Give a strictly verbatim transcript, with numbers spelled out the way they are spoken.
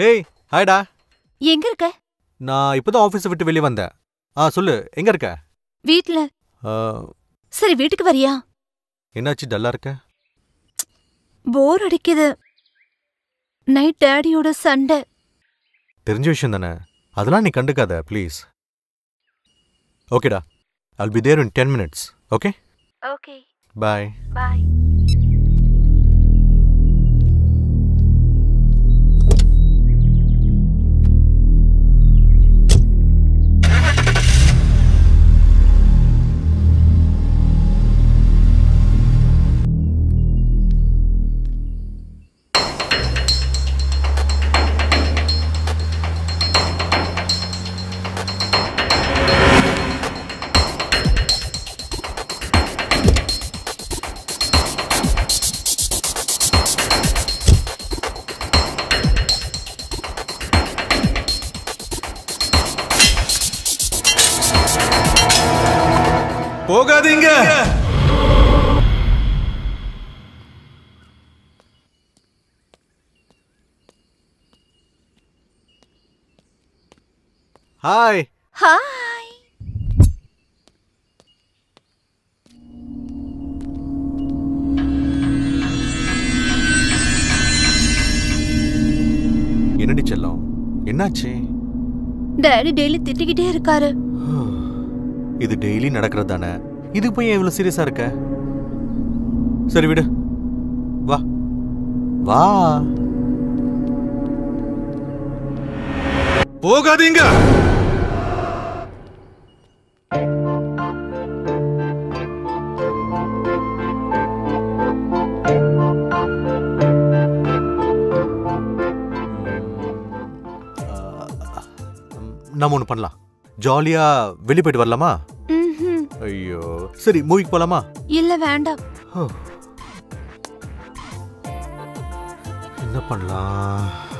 Hey ஹாய்டா. எங்க இருக்க? நான் இப்போதான் ஆஃபீஸை விட்டு வெளியே வந்தேன். ஆ சொல்லு, எங்க இருக்க? வீட்ல. சரி வீட்டுக்கு வரியா? என்னாச்சு டல்லா இருக்க? போர் அடிக்குது. நைட் டாடியோட சண்டை. தெரிஞ்ச விஷயம் தானே, அதெல்லாம் நீ கண்டுக்காத ப்ளீஸ். ஓகேடா, I'll be there in ten minutes. Okay? Okay. Bye. Bye. போகாதீங்க. ஹாய். ஹாய். என்னடி செல்லம், என்னாச்சு? டாடி டெய்லி திட்டிக்கிட்டே இருக்காரு. இது டெய்லி நடக்கிறது தானே, இது போய் ஏன் இவ்வளவு சீரியஸா இருக்க? சரி விடு, வா வா. போகாதீங்க. நம்ம ஒண்ணு பண்ணலாம், ஜாலியா வெளியே போயிட்டு வரலாமா? ஐயோ சரி, மூவிக்கு போலாமா? இல்ல வேண்டாம். என்ன பண்ணலாம்?